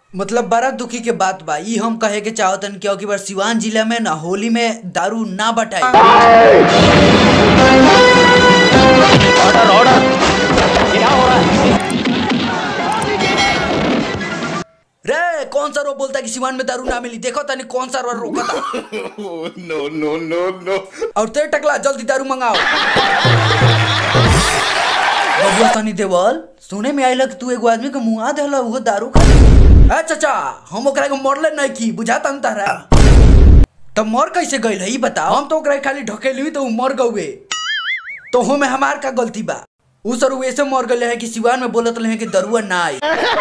मतलब बड़ा दुखी के बात बा। ई हम कहे के चाहतन क्योंकि बार सिवान जिला में ना होली में दारू ना बटाई। ऑर्डर ऑर्डर, क्या हो रहा है? रे कौन सा रो बोलता है कि सिवान में दारू ना मिली? देखो तनी कौन सा रो रोका था। नो नो नो नो। और तेरे टकला जल्दी दारू मंगाओ। बबुआ सनी देवल सुने में आइल तू एगो आदमी के मुआ देला वो दारू खा। ए चाचा हम ओकरा के मरले नहीं की बुझाता न तारा। तो मर कैसे गइल है ई बताओ। हम तो ओकरा खाली ढकेली तो मर गए। तो हो में हमार का गलती बा? उ सर वैसे मर गए है कि सिवान में बोलत रहे कि दारुआ ना आई।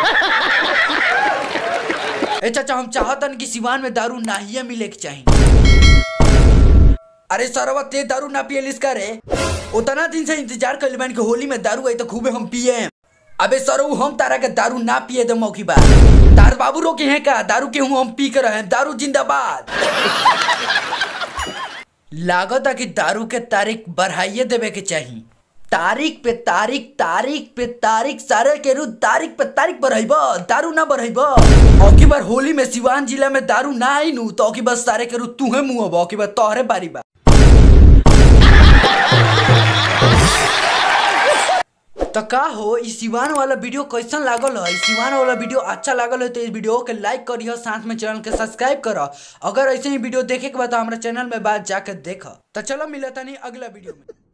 ए चाचा हम चाहतन कि सिवान में दारू ना ही मिले के चाहिए। अरे सरवा ते दारू ना पिए लिस करे। उतना दिन से इंतजार कर लेबन कि होली में दारू आई तो खूबे हम पिए। अबे सरऊ हम तारा के दारू ना पिए दे मौकी बा। तार बाबू रोके हैं का दारू के हम पी कर रहे हैं। दारू जिंदाबाद। लागत है कि दारू के तारीख बढ़ाइए देवे के चाहिए। तारीख पे तारीख तारीख पे तारीख सारे के रू तारीख पे तारीख बढ़ाइब दारू ना बढ़ाइब। औकी बार होली में सिवान जिला में दारू ना आई नु तो औकी बार सारे के रू तुहे मुँह औकी बार तोहरे बारी बा। तो का हो इस सिवान वाला वीडियो कैसन लागल है? सिवान वाला वीडियो अच्छा लागल है तो इस वीडियो के लाइक करियो, साथ में चैनल के सब्सक्राइब करो। अगर ऐसे ही वीडियो देखे के बाद हमारे चैनल में बात जाकर देखो। तो चलो मिलता नहीं अगला वीडियो में।